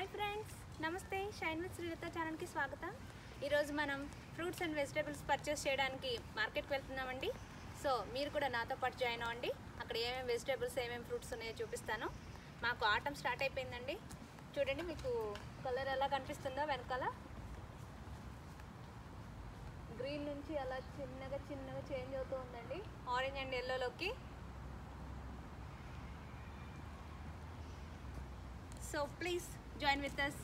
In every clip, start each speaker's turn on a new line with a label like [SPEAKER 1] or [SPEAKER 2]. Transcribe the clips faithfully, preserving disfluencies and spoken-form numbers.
[SPEAKER 1] Hi friends, నమస్తే. Shine with Srilatha ఛానల్కి స్వాగతం. ఈరోజు మనం ఫ్రూట్స్ అండ్ వెజిటేబుల్స్ పర్చేస్ చేయడానికి మార్కెట్కి వెళ్తున్నామండి. సో మీరు కూడా నాతో పాటు జాయిన్ అవ్వండి. అక్కడ ఏమేమి వెజిటేబుల్స్ ఏమేమి ఫ్రూట్స్ ఉన్నాయో చూపిస్తాను. మాకు ఆటం స్టార్ట్ అయిపోయిందండి. చూడండి, మీకు కలర్ ఎలా కనిపిస్తుందో వెనకాల గ్రీన్ నుంచి అలా చిన్నగా చిన్నగా చేంజ్ అవుతూ ఉందండి, ఆరెంజ్ అండ్ ఎల్లోలోకి. So please join with us.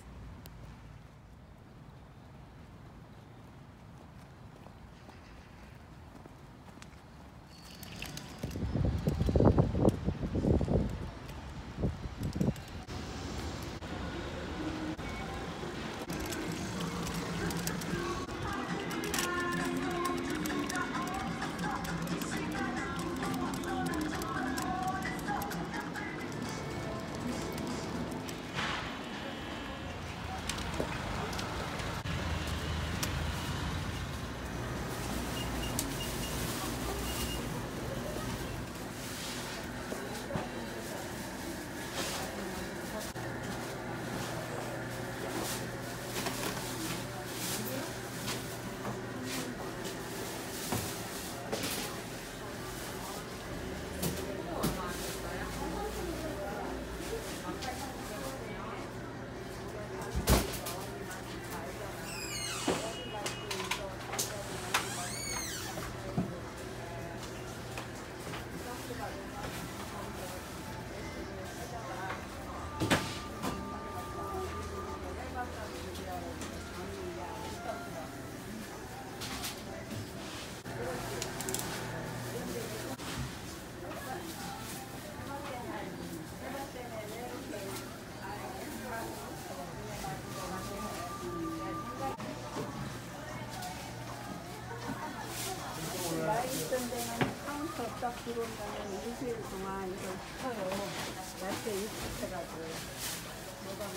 [SPEAKER 2] 일주일 동안 이거 커요. 날씨에 익숙해가지고 뭐가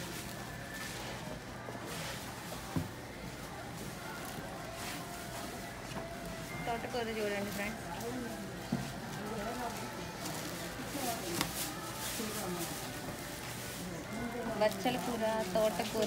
[SPEAKER 1] తోటకూర చూడండి ఫ్రెండ్స్. బచ్చల కూర, తోటకూర,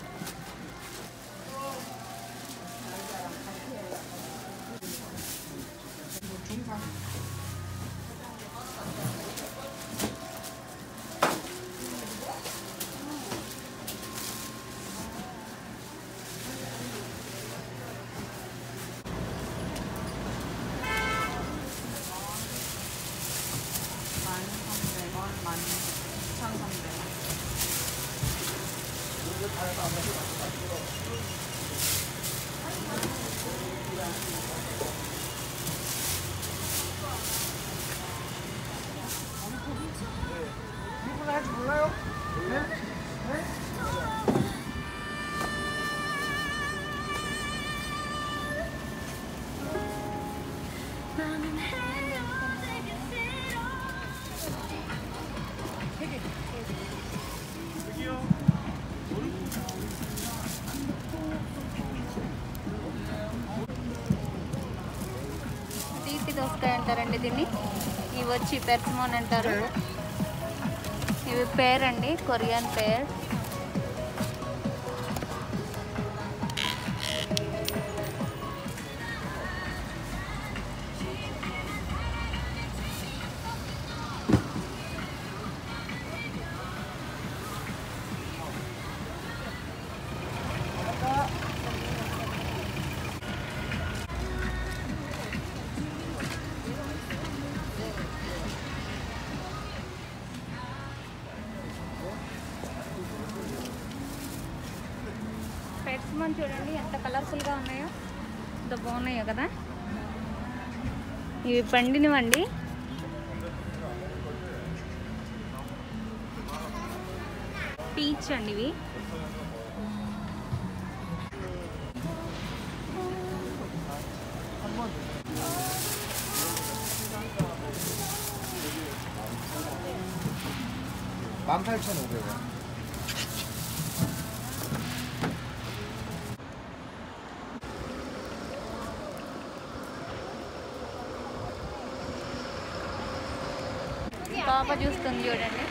[SPEAKER 2] 이분 할지 몰라요? 네? 네?
[SPEAKER 1] తీపి దోసకాయ అంటారండి దీన్ని. ఇవి వచ్చి పెర్సిమోన్ అంటారు. ఇవి పేర్ అండి, కొరియన్ పేర్. పెర్సిమోన్ చూడండి ఎంత కలర్ఫుల్గా ఉన్నాయో, ఎంత బాగున్నాయో కదా. ఇవి పండినవండి. పీచ్ అండి ఇవి.
[SPEAKER 3] 만 팔천오백 원.
[SPEAKER 1] పాప చూస్తుంది చూడండి.